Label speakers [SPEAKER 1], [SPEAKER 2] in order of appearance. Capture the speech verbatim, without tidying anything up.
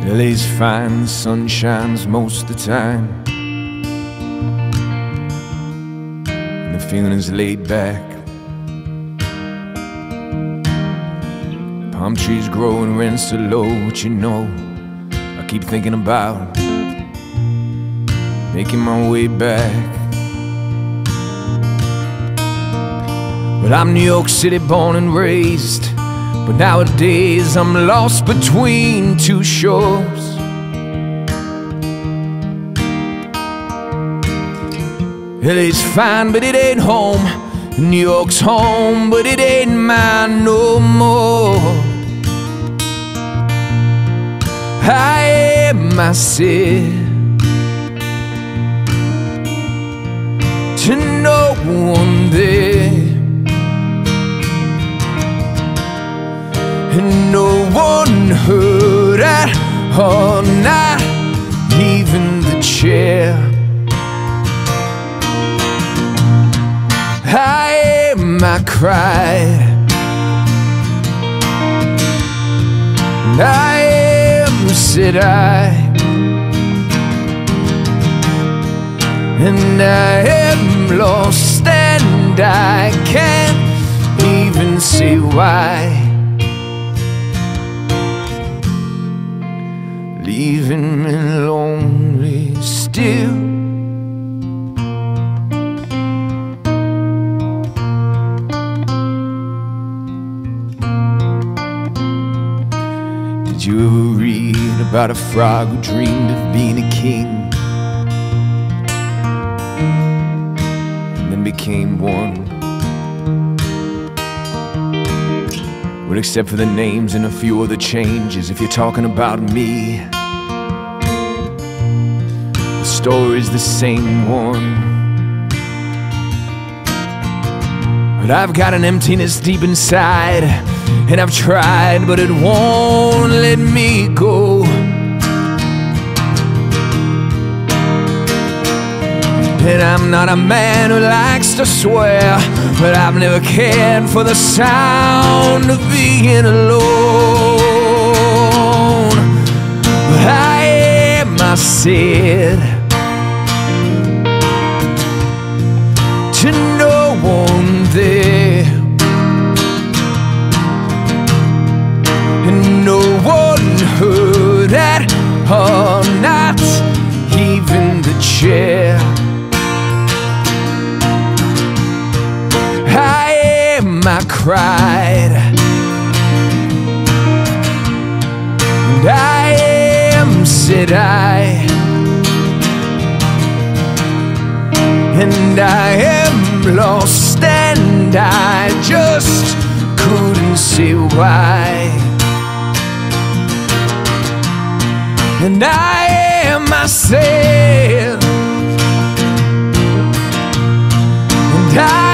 [SPEAKER 1] L A's fine, the sun shines most of the time, and the feeling is laid back. Palm trees grow and rents are low, but you know I keep thinking about making my way back. But I'm New York City born and raised, but nowadays I'm lost between two shores. L A's fine, but it ain't home. New York's home, but it ain't mine no more. I am myself to no one there, and no one heard at all, not even the chair. I am, I cried, and I am, said I, and I am lost, and I can't even say why. Leaving me lonely still. Did you ever read about a frog who dreamed of being a king, and then became one? Well, except for the names and a few other changes, if you're talking about me, the story's the same one. But I've got an emptiness deep inside, and I've tried, but it won't let me go. And I'm not a man who likes to swear, but I've never cared for the sound of being alone. But I am, I said, to no one there, and no one heard at all, not even the chair. I am, I cried, and I am, said I, and I am lost, and I just couldn't see why. And I am myself, and I